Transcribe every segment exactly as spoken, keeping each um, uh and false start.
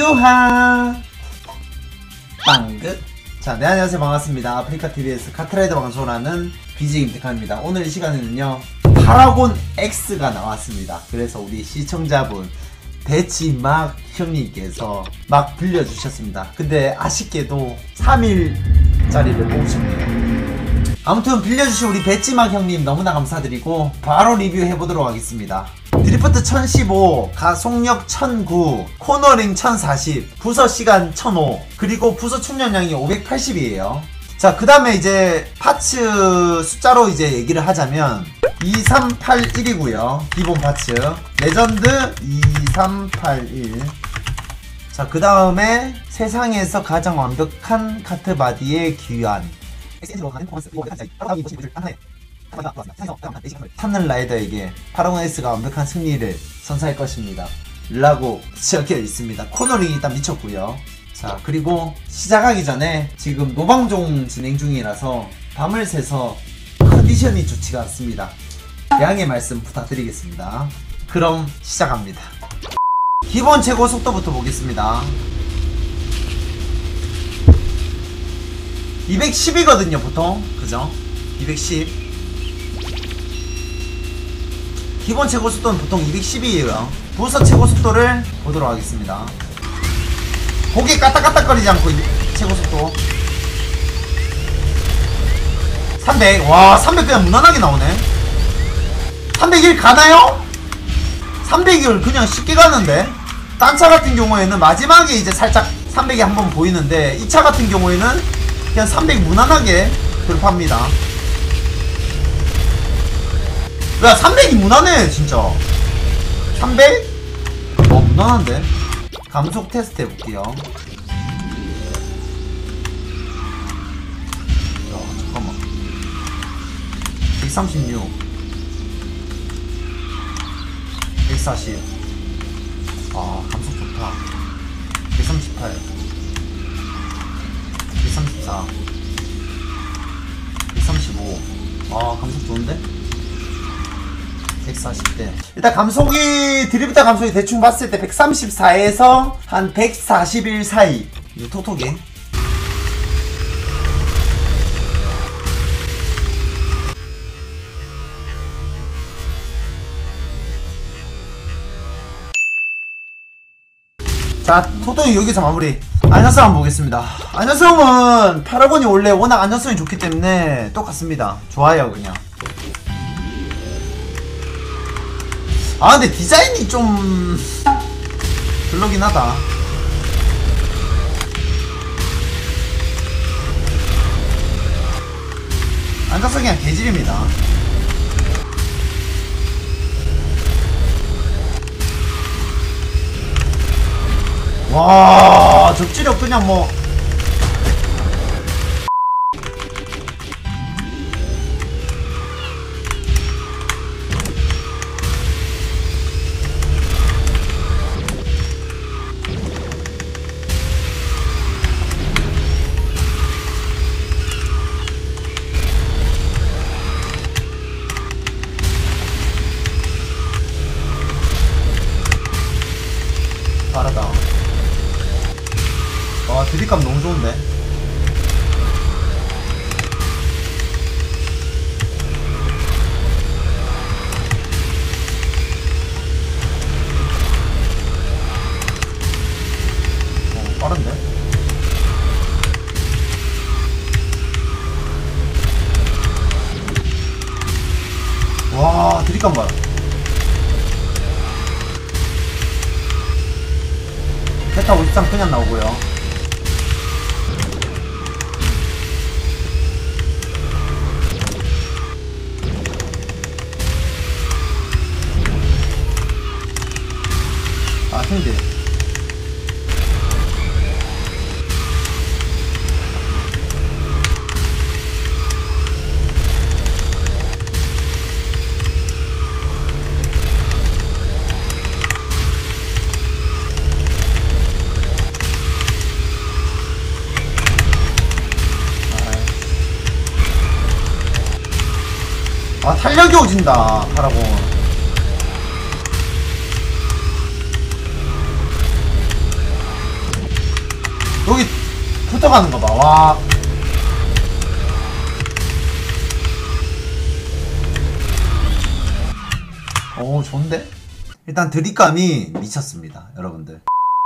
유하 빵긋. 자, 네, 안녕하세요. 반갑습니다. 아프리카티비에서 카트라이더 방송을 하는 비지 임택환입니다. 오늘 이 시간에는요, 파라곤 X가 나왔습니다. 그래서 우리 시청자분 배치막 형님께서 막 빌려주셨습니다. 근데 아쉽게도 삼 일짜리를 뽑으셨네요. 아무튼 빌려주신 우리 배치막 형님 너무나 감사드리고 바로 리뷰해보도록 하겠습니다. 드리프트 천십오, 가속력 천구, 코너링 천사십, 부서 시간 천오, 그리고 부서 충전량이 오백팔십이에요 자, 그 다음에 이제 파츠 숫자로 이제 얘기를 하자면 이삼팔일이고요 기본 파츠 레전드 이삼팔일. 자, 그 다음에 세상에서 가장 완벽한 카트바디의 귀환, 타는 라이더에게 파라곤 S가 완벽한 승리를 선사할 것입니다 라고 적혀 있습니다. 코너링이 일단 미쳤고요. 자, 그리고 시작하기 전에 지금 노방종 진행 중이라서 밤을 새서 컨디션이 좋지가 않습니다. 양해 말씀 부탁드리겠습니다. 그럼 시작합니다. 기본 최고 속도부터 보겠습니다. 이백십이거든요 보통, 그죠? 이백십. 기본 최고 속도는 보통 이백십이에요 부서 최고 속도를 보도록 하겠습니다. 고개 까딱까딱거리지 않고 최고 속도 삼백. 와, 삼백 그냥 무난하게 나오네. 삼백일 가나요? 삼백일 그냥 쉽게 가는데. 딴 차 같은 경우에는 마지막에 이제 살짝 삼백이 한번 보이는데, 이 차 같은 경우에는 그냥 삼백 무난하게 돌파합니다. 야, 삼백이 무난해 진짜. 삼백? 어, 무난한데. 감속 테스트 해볼게요. 야, 잠깐만. 백삼십육, 백사십. 아, 감속 좋다. 백삼십팔, 백삼십사, 백삼십오. 아, 감속 좋은데? 백사십 대. 일단 감속이, 드리프트 감속이 대충 봤을 때 백삼십사에서 한 백사십일 사이. 이거 톡톡이. 자, 톡톡이 여기서 마무리. 안녕하세요 한번 보겠습니다. 안녕하세요는 파라곤이 원래 워낙 안정성이 좋기 때문에 똑같습니다. 좋아요 그냥. 아, 근데 디자인이 좀 별로긴 하다. 안정성이 그냥 개질입니다. 와, 접지력 그냥 뭐 빠르다. 와, 드립감 너무 좋은데? 어, 빠른데? 와, 드립감 봐요. 베타 오십삼 그냥 나오고요. 아, 힘들. 아, 탄력이 오진다 파라곤. 여기 붙어가는 거 봐. 와. 오, 좋은데? 일단 드립감이 미쳤습니다, 여러분들.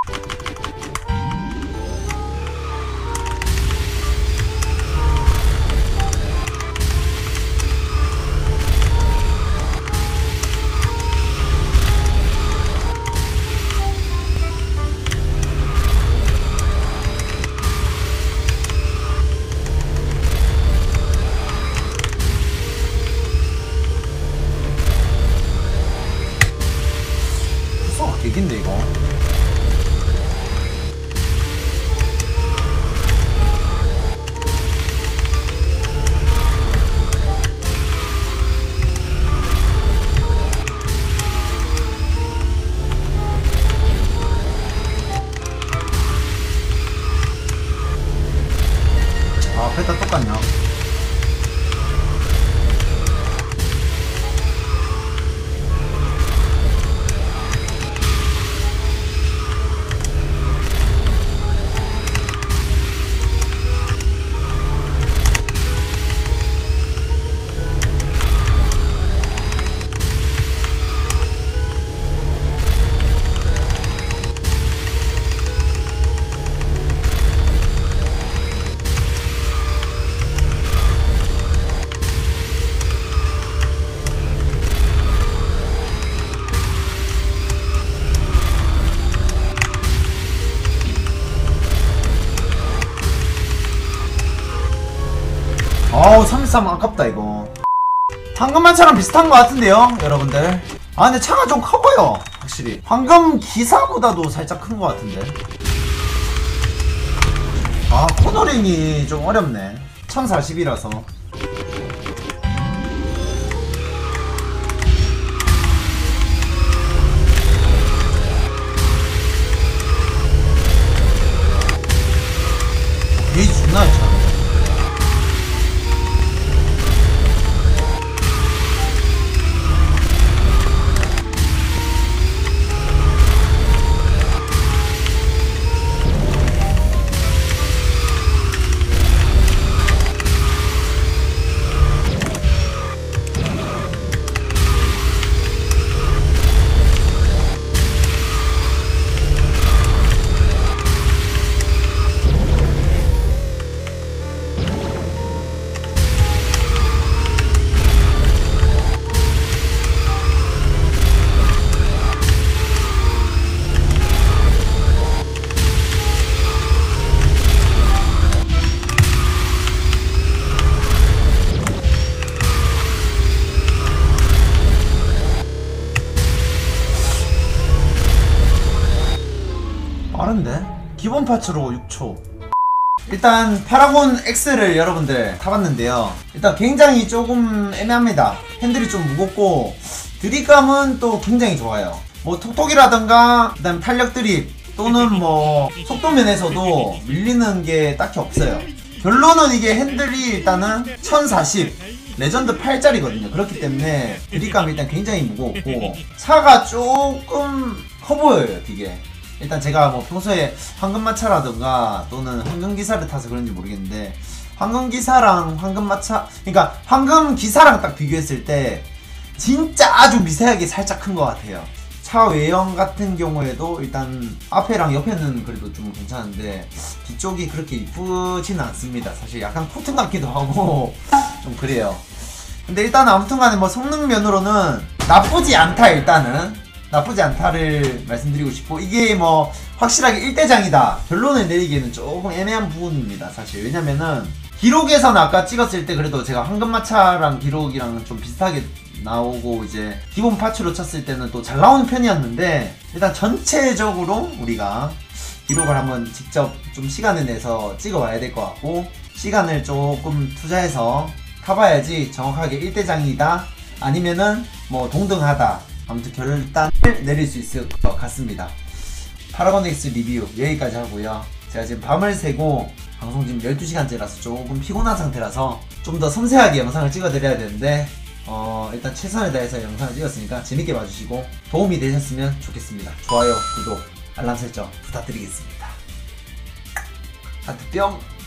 개긴데 이거. 아, 페타 똑같냐? 어우, 삼십삼 아깝다 이거. 황금만차랑 비슷한 것 같은데요 여러분들. 아 근데 차가 좀 커보여 확실히. 황금 기사보다도 살짝 큰 것 같은데. 아 코너링이 좀 어렵네. 천사십이라서 게이지 존나 잘. 빠른데? 기본 파츠로 육 초. 일단 파라곤 X를 여러분들 타봤는데요. 일단 굉장히 조금 애매합니다. 핸들이 좀 무겁고 드립감은 또 굉장히 좋아요. 뭐 톡톡이라던가 그다음 탄력 드립 또는 뭐 속도 면에서도 밀리는 게 딱히 없어요. 결론은 이게 핸들이 일단은 천사십 레전드 팔 짜리거든요. 그렇기 때문에 드립감이 일단 굉장히 무겁고 차가 조금 커 보여요 되게. 일단 제가 뭐 평소에 황금마차라든가 또는 황금기사를 타서 그런지 모르겠는데 황금기사랑 황금마차, 그러니까 황금기사랑 딱 비교했을 때 진짜 아주 미세하게 살짝 큰 것 같아요. 차 외형 같은 경우에도 일단 앞에랑 옆에는 그래도 좀 괜찮은데 뒤쪽이 그렇게 이쁘지는 않습니다. 사실 약간 코튼 같기도 하고 좀 그래요. 근데 일단 아무튼간에 뭐 성능 면으로는 나쁘지 않다. 일단은 나쁘지 않다를 말씀드리고 싶고, 이게 뭐 확실하게 일 대장이다 결론을 내리기에는 조금 애매한 부분입니다 사실. 왜냐면은 기록에서는 아까 찍었을 때 그래도 제가 황금마차랑 기록이랑 좀 비슷하게 나오고 이제 기본 파츠로 쳤을 때는 또 잘 나오는 편이었는데, 일단 전체적으로 우리가 기록을 한번 직접 좀 시간을 내서 찍어 와야 될 것 같고, 시간을 조금 투자해서 타봐야지 정확하게 일 대장이다 아니면은 뭐 동등하다, 아무튼 결단을 내릴 수 있을 것 같습니다. 파라곤 X 리뷰 여기까지 하고요. 제가 지금 밤을 새고 방송 지금 열두 시간째라서 조금 피곤한 상태라서 좀 더 섬세하게 영상을 찍어드려야 되는데 어 일단 최선을 다해서 영상을 찍었으니까 재밌게 봐주시고 도움이 되셨으면 좋겠습니다. 좋아요, 구독, 알람 설정 부탁드리겠습니다. 하트 뿅.